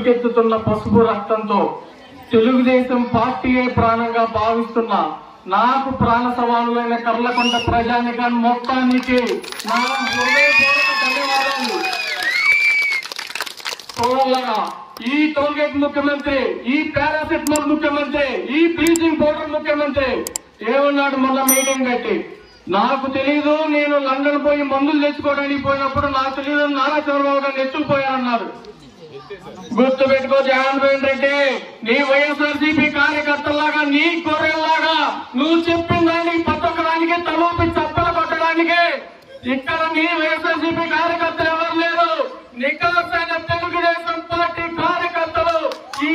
ఉడుకెత్తుతున్న పసుపు రక్తంతో తెలుగుదేశం పార్టీయే ప్రాణంగా భావిస్తున్న నాకు ప్రాణ సవాలులైన కర్లకొండ ప్రజానికాన్ని మొత్తానికి నా హృదయపూర్వక ధన్యవాదాలు. సోదరులారా, ఈ టోల్గేట్ ముఖ్యమంత్రి, ఈ పారాసిటమాల్ ముఖ్యమంత్రి, ఈ బ్లీచింగ్ పౌడర్ ముఖ్యమంత్రి ఏమన్నాడు మొన్న మీటింగ్ పెట్టి? నాకు తెలీదు, నేను లండన్ పోయి మందులు తెచ్చుకోవడానికి పోయినప్పుడు నాకు తెలీదు నారా చంద్రబాబు గారు ఎత్తుకుపోయారన్నారు. గుర్తు పెట్టుకో జగన్మోహన్ రెడ్డి, నీ వైఎస్ఆర్సీపీ కార్యకర్తలాగా, నీ గొర్రెల్లాగా నువ్వు చెప్పిన దానికి ప్రతి ఒక్కదానికి తలూపి చప్పలు కొట్టడానికి ఇక్కడ నీ వైఎస్ఆర్సీపీ కార్యకర్తలు ఎవరు లేరు. నికాసైన తెలుగుదేశం పార్టీ కార్యకర్తలు ఈ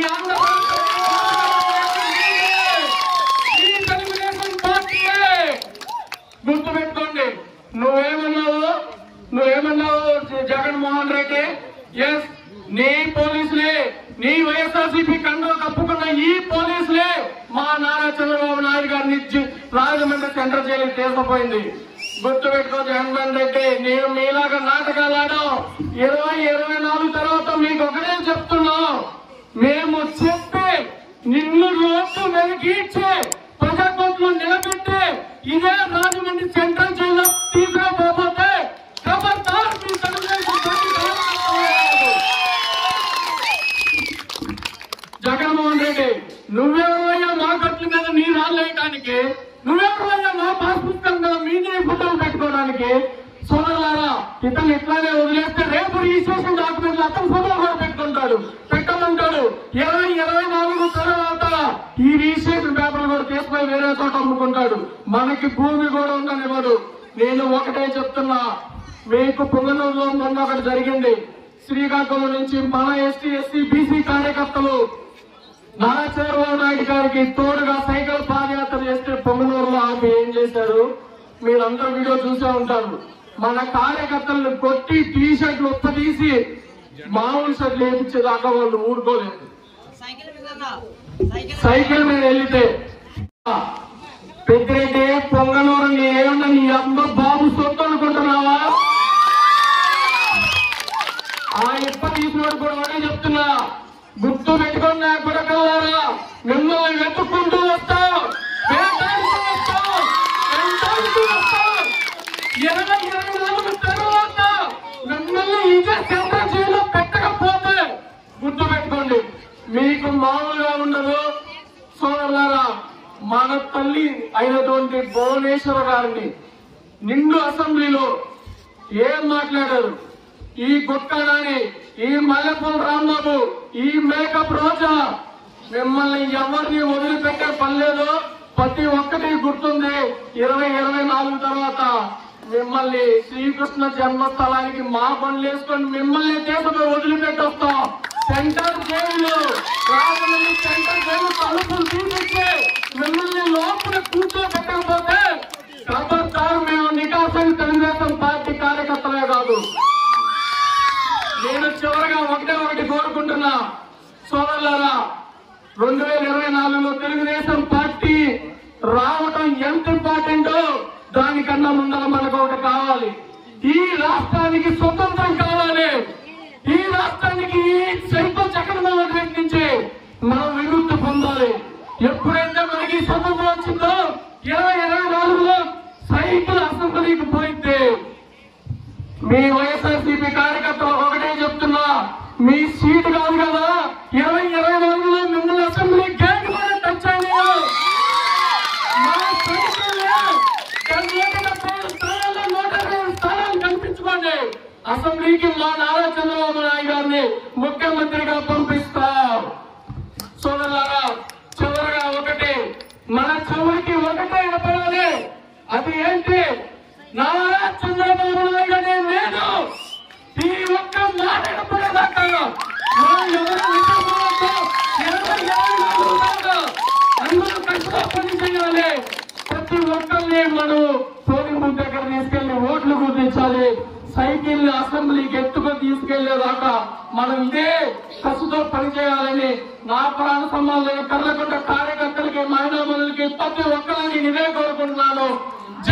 తెలుగుదేశం పార్టీయే. గుర్తు పెట్టుకోండి. నువ్వేమన్నావు జగన్మోహన్ రెడ్డి? ఎస్, నీ పోలీసులే, నీ వైఎస్ఆర్సీపీ కండువా కప్పుకున్న ఈ పోలీసులే మా నారా చంద్రబాబు నాయుడు గారిని రాజమండ్రి సెంట్రల్ జైలుకి తీసుకుపోయింది. గుర్తు పెట్టుకో జగన్మోహన్ రెడ్డి, నేను మీలాగా నాటకాలు ఆడాం. 2024 తర్వాత మీకు ఒకటే చెప్తున్నాం, మేము చెప్పి నిన్ను రోడ్డు వెనకీడ్చి ప్రజాకోట్లు నిలబెట్టి ఇదే రాజమండ్రి సెంట్రల్ జైల్లో తీసుకుపోతే ఖబర్దార్ మీ తెలుగుదేశం జగన్మోహన్ రెడ్డి, నువ్వెవరయ్యా మా కట్ల మీద నీ రాళ్ళేయడానికి? నువ్వెవరయ్యా మా పాస్ పుస్తకం మీద మీ ఫోటోలు పెట్టుకోవడానికి? సోదరులారా, ఇతను ఇట్లానే వదిలేస్తే రేపు రిజిస్ట్రేషన్ డాక్యుమెంట్లు అతను ఫోటోలు కూడా పెట్టమంటాడు. 2024 తర్వాత ఈ రిజిస్ట్రేషన్ పేపర్లు కూడా తీసుకుని వేరే చోట అమ్ముకుంటాడు. మనకి భూమి కూడా ఉండనివ్వడు. నేను ఒకటే చెప్తున్నా, మీకు పొంగనూరులో మొన్న ఒకటి జరిగింది. శ్రీకాకుళం నుంచి మన ఎస్సీ బీసీ కార్యకర్తలు నారా చంద్రబాబు నాయుడు గారికి తోడుగా సైకిల్ పాదయాత్ర చేస్తే పొంగనూరులో ఆపి ఏం చేశారు? మీరందరూ వీడియో చూసే ఉంటారు. మన కార్యకర్తలను కొట్టి టీ షర్ట్లు ఉప్పదీసి మామూలు షర్ట్లు వేయించేదాకా వాళ్ళు ఊరుకోలేదు. సైకిల్ మీద వెళ్తే పెద్దిరెడ్డి, పొంగనూరు ఏమన్నా నీ అమ్మ బాబు సొత్తు అనుకుంటున్నావా? ఆ ఇప్ప తీసినోడు కూడా ఒకటే చెప్తున్నా, గుర్తు పెట్టుకున్న కొడకల్లారా, మిమ్మల్ని వెతుక్కుంటూ వస్తాం, 2024 తర్వాత మిమ్మల్ని ఇదే సెంట్రల్ జైల్లో పెట్టకపోతే గుర్తు పెట్టుకోండి, మీకు మామూలుగా ఉండదు. సోదరులారా, మన తల్లి అయినటువంటి భువనేశ్వర గారిని నిండు అసెంబ్లీలో ఏం మాట్లాడారు? ఈ గుట్టాడాని, ఈ మల్లెపూల రాంబాబు, ఈ మేకప్ రోజా మిమ్మల్ని ఎవరిని వదిలిపెట్టే పని లేదు. ప్రతి ఒక్కటి గుర్తుంది. 2024 తర్వాత మిమ్మల్ని శ్రీకృష్ణ జన్మస్థలానికి మా పనులు వేసుకొని మిమ్మల్ని దేశంలో వదిలిపెట్టొస్తాం. Central jail, Rajahmundry central jail తలుపులు తీపిచ్చి మిమ్మల్ని లోపల కూర్చోబెట్టకపోతే ఖబర్దార్ మేము నికాసైన తెలుగుదేశం పార్టీ కార్యకర్తలే కాదు. నేను చివరిగా ఒకటి కోరుకుంటున్నా, సోదరులారా, 2024లో తెలుగుదేశం పార్టీ రావటం ఎంత ఇంపార్టెంటో దానికన్నా ముందర మనకు ఒకటి కావాలి. ఈ రాష్ట్రానికి స్వతంత్రం కావాలి. ఈ రాష్ట్రానికి ఈ సైకో జగన్మోహన్ రెడ్డి నుంచి మనం విముక్తి పొందాలి. ఎప్పుడైతే మనకి స్వతంత్రం వచ్చిందో 2024లో సైకిల్ అసెంబ్లీకి పోయితే మీ వైఎస్ఆర్సీపీ కార్యకర్తలు ఒకటే చెప్తున్నా, మీ సీటు కాదు కదా, 2024లో మిమ్మల్ని అసెంబ్లీ గేట్ కూడా టచ్ అయ్యారు. మా స్థానాలు కల్పించుకోండి. అసెంబ్లీకి మా నారా చంద్రబాబు నాయుడు గారిని ముఖ్యమంత్రిగా పంపిస్తాం. సోదరులారా, చివరిగా ఒకటి, మన చివరికి ఒకటే వినపడాలి. అది ఏంటి? నారా చంద్రబాబు నాయుడు అనే నేను ఈ ఒక్క మాట వినపడేదాకా అందరూ కష్టంగా పని చేయాలి. ప్రతి ఒక్కరిని మనం పోలింగ్ బూత్ దగ్గర తీసుకెళ్లి ఓట్లు గుర్తించాలి. సైకిల్ అసెంబ్లీకి ఎత్తుకొని తీసుకెళ్లేదాకా మనం ఇదే కసుతో పనిచేయాలని నా ప్రాణ సంబంధాలు కర్లకొండ కార్యకర్తలకి, మహిళా మనులకి, ప్రతి ఒక్కరిని ఇదే కోరుకుంటున్నాను.